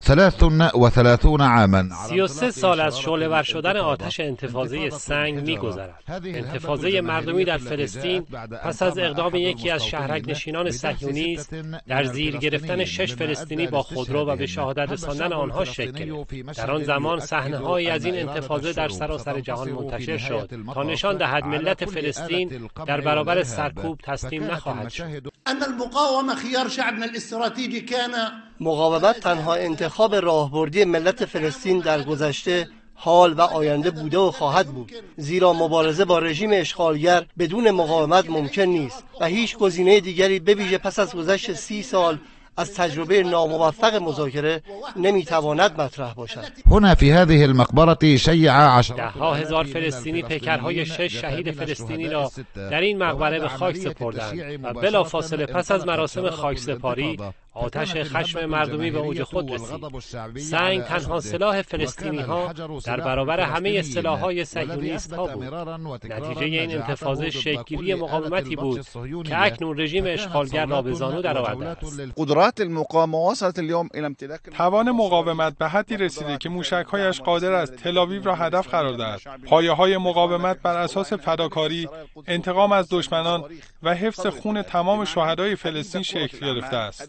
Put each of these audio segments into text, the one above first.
33 عاما. 33 سال از شعله‌ور شدن آتش انتفاضه سنگ می‌گذرد. انتفاضه مردمی در فلسطین پس از اقدام یکی از شهرک‌نشینان صهیونیست در زیر گرفتن 6 فلسطینی با خودرو و به شهادت رساندن آنها شکل گرفت. در آن زمان صحنه‌هایی از این انتفاضه در سراسر جهان منتشر شد تا نشان دهد ملت فلسطین در برابر سرکوب تسلیم نخواهد شد. مقاومت تنها انتخاب راهبردی ملت فلسطین در گذشته، حال و آینده بوده و خواهد بود، زیرا مبارزه با رژیم اشغالگر بدون مقاومت ممکن نیست و هیچ گزینه دیگری به ویژه پس از گذشت 30 سال از تجربه ناموفق مذاکره نمیتواند مطرح باشد. هنا في هذه المقبرة شیع ده‌ها هزار فلسطینی پیکرهای 6 شهید فلسطینی را در این مقبره به خاک سپردند و بلافاصله پس از مراسم خاکسپاری آتش خشم مردمی به اوج خود رسید. سنگ تنها سلاح فلسطینی ها در برابر همه سلاح‌های صهیونیست ها بود. نتیجه این انتفاضه شکل‌گیری مقاومتی بود که اکنون رژیم اشغالگر را به زانو درآورده است. توان مقاومت به حدی رسیده که موشک‌هایش قادر است تل‌آویو را هدف قرار دهد. پایه‌های مقاومت بر اساس فداکاری، انتقام از دشمنان و حفظ خون تمام شهدای فلسطین شکل گرفته است.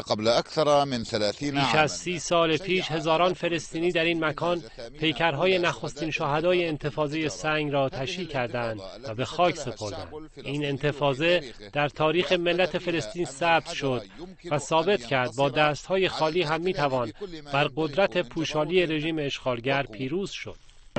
بیش از 30 سال پیش هزاران فلسطینی در این مکان پیکرهای نخستین شهدای انتفاضه سنگ را تشییع کردند و به خاک سپردند. این انتفاضه در تاریخ ملت فلسطین ثبت شد و ثابت کرد با دستهای خالی هم میتوان بر قدرت پوشالی رژیم اشغالگر پیروز شد.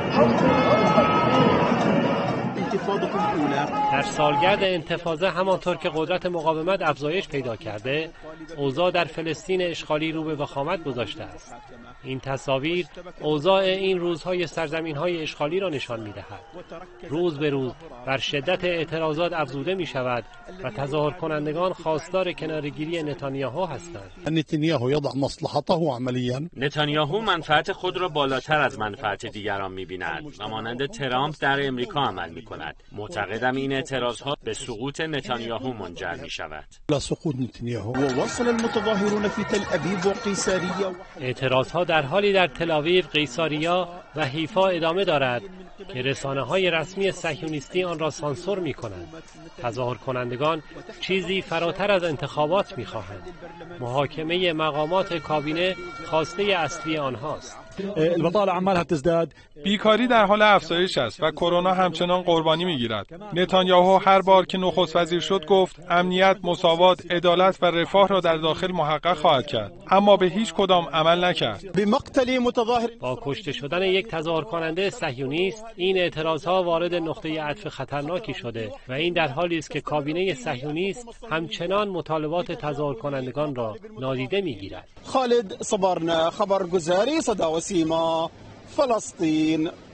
در سالگرد انتفاضه همانطور که قدرت مقاومت افزایش پیدا کرده، اوضاع در فلسطین اشغالی رو به وخامت گذاشته است. این تصاویر اوضاع این روزهای سرزمین‌های اشغالی را نشان می‌دهد. روز به روز بر شدت اعتراضات افزوده می‌شود و تظاهرکنندگان خواستار کناره‌گیری نتانیاهو هستند. نتانیاهو منفعت خود را بالاتر از منفعت دیگران می‌بیند و مانند ترامپ در امریکا عمل می‌کند. معتقدم این اعتراضات به سقوط نتانیاهو منجر می‌شود. اعتراضها در حالی در تل‌آویو، قیصاریا و حیفا ادامه دارد که رسانه‌های رسمی صهیونیستی آن را سانسور می‌کنند. تظاهرکنندگان چیزی فراتر از انتخابات می‌خواهند. محاکمه مقامات کابینه خواسته اصلی آنهاست. بیکاری در حال افزایش است و کرونا همچنان قربانی می‌گیرد. نتانیاهو هر بار که نخست وزیر شد گفت امنیت، مساوات، عدالت و رفاه را در داخل محقق خواهد کرد، اما به هیچ کدام عمل نکرد. با کشته شدن یک تظاهرکننده صهیونیست، این اعتراضها وارد نقطه عطف خطرناکی شده و این در حالی است که کابینه صهیونیست همچنان مطالبات تظاهرکنندگان را نادیده می‌گیرد. خالد صبرنا خبرگزاری صدا و سیما فلسطین.